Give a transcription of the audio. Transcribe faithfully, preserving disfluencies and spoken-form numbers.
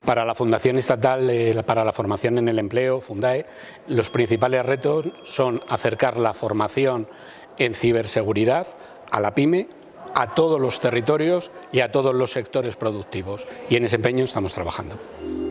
Para la Fundación Estatal eh, para la Formación en el Empleo, Fundae, los principales retos son acercar la formación en ciberseguridad a la pyme, a todos los territorios y a todos los sectores productivos. Y en ese empeño estamos trabajando.